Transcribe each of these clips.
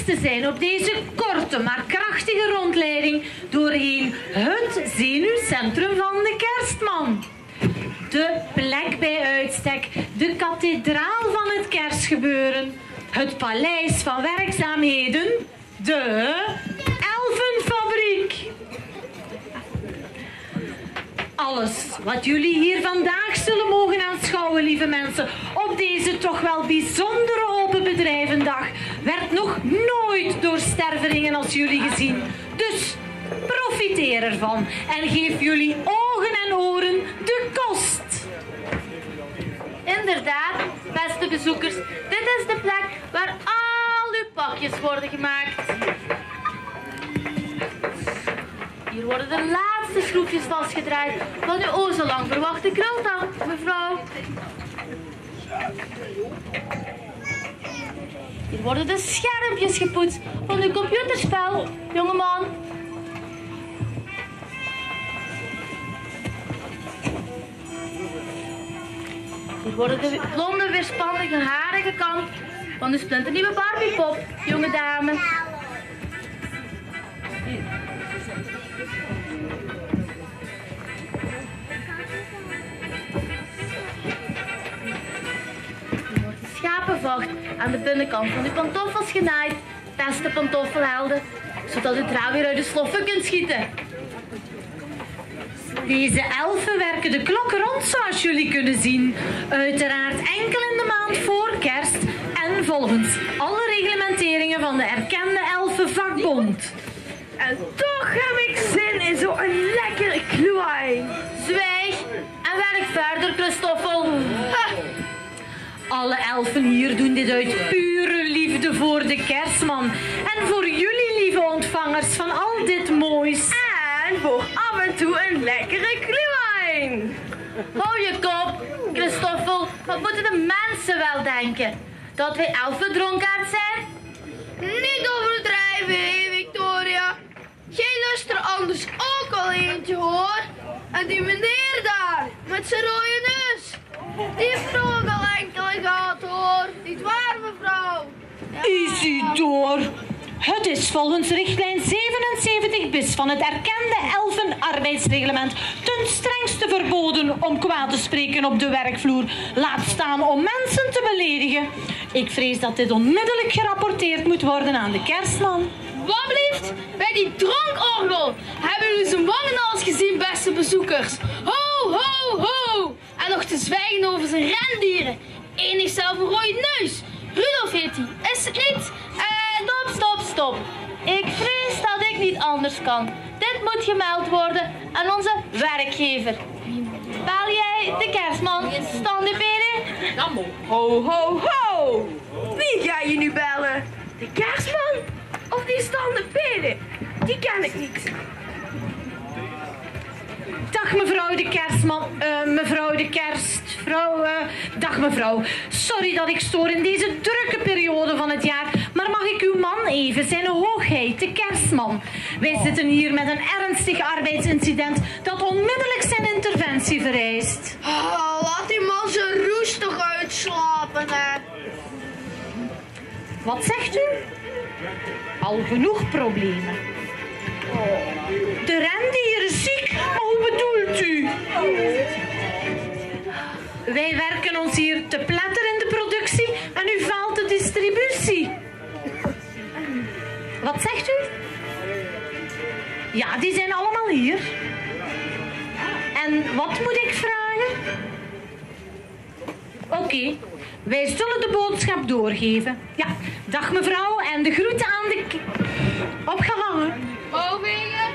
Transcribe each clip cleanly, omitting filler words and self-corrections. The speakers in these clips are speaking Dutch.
te zijn op deze korte maar krachtige rondleiding doorheen het zenuwcentrum van de kerstman. De plek bij uitstek, de kathedraal van het kerstgebeuren, het paleis van werkzaamheden, de elfenfabriek. Alles wat jullie hier vandaag zullen mogen aanschouwen, lieve mensen, op deze toch wel bijzondere open bedrijvendag, werd nog nooit door stervelingen als jullie gezien. Dus profiteer ervan en geef jullie ogen en oren de kost. Inderdaad, beste bezoekers, dit is de plek waar al uw pakjes worden gemaakt. Hier worden de laatste schroefjes vastgedraaid van uw o zo lang verwachte krultang, mevrouw. Hier worden de schermpjes gepoetst van uw computerspel, jongeman. Hier worden de blonde, weerspannige haren gekamd van de splinternieuwe Barbiepop, jonge dame. Hier. Schapenvacht aan de binnenkant van uw pantoffels genaaid, beste pantoffelhelden, zodat u trouw weer uit de sloffen kunt schieten. Deze elfen werken de klok rond, zoals jullie kunnen zien. Uiteraard enkel in de maand voor kerst en volgens alle reglementeringen van de erkende elfenvakbond. En toch heb ik zin in zo'n lekkere kloei. Zwijg en werk verder, Christoffel. Ha! Alle elfen hier doen dit uit pure liefde voor de kerstman. En voor jullie, lieve ontvangers van al dit moois. En voor af en toe een lekkere glühwein. Hou je kop, Christoffel. Wat moeten de mensen wel denken? Dat wij elfen dronkaard zijn? Niet overdrijven, Victoria. Jij lust er anders ook al eentje, hoor. En die meneer daar, met zijn rode neus. Die heeft er ook al enkele gehad, hoor. Niet waar, mevrouw? Isidor, het is volgens richtlijn 77 bis van het erkende elfenarbeidsreglement ten strengste verboden om kwaad te spreken op de werkvloer. Laat staan om mensen te beledigen. Ik vrees dat dit onmiddellijk gerapporteerd moet worden aan de kerstman. Wat blieft? Bij die dronkorgel hebben jullie zijn wangenhals gezien, beste bezoekers. Ho, ho, ho! En nog te zwijgen over zijn rendieren. Eén heeft zelf een rode neus. Rudolf heet hij. Is het niet? Stop. Ik vrees dat ik niet anders kan. Dit moet gemeld worden aan onze werkgever. Bel jij de kerstman, standepeden? Ho, ho, ho! Wie ga je nu bellen? De kerstman? Of die standepeden? Die ken ik niet. Dag mevrouw de kerstman, mevrouw de kerstvrouw, dag mevrouw. Sorry dat ik stoor in deze drukke periode van het jaar, maar mag ik uw man even, zijn hoogheid, de kerstman. Wij zitten hier met een ernstig arbeidsincident dat onmiddellijk zijn interventie vereist. Oh, laat die man zijn roes toch uitslapen, hè. Wat zegt u? Al genoeg problemen. De rendier is ziek, maar hoe bedoelt u? Wij werken ons hier te pletter in de productie en u faalt de distributie. Wat zegt u? Ja, die zijn allemaal hier. En wat moet ik vragen? Oké, wij zullen de boodschap doorgeven. Ja, dag mevrouw en de groeten aan de... Opgehangen. Overwegen?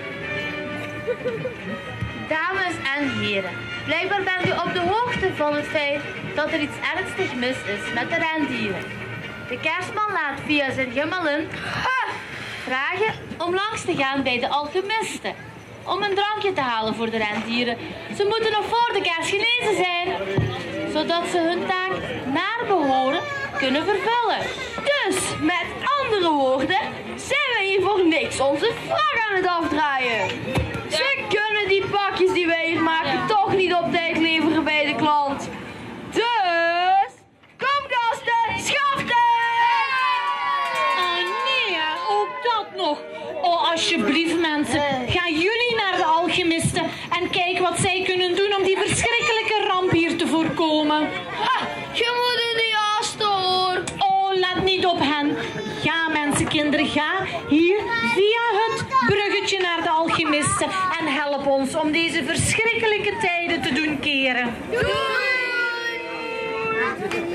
Dames en heren, blijkbaar bent u op de hoogte van het feit dat er iets ernstig mis is met de rendieren. De kerstman laat via zijn gimmelen vragen om langs te gaan bij de alchemisten. Om een drankje te halen voor de rendieren. Ze moeten nog voor de kerst genezen zijn, zodat ze hun taak naar behoren kunnen vervullen. Dus, met andere woorden, zijn wij hier voor niks onze vraag aan het afdraaien. Ze kunnen die pakjes die wij hier maken toch niet op tijd leveren bij de klant. Dus, kom gasten, schaften! Oh nee, Eender, ga hier via het bruggetje naar de alchemisten en help ons om deze verschrikkelijke tijden te doen keren. Doei!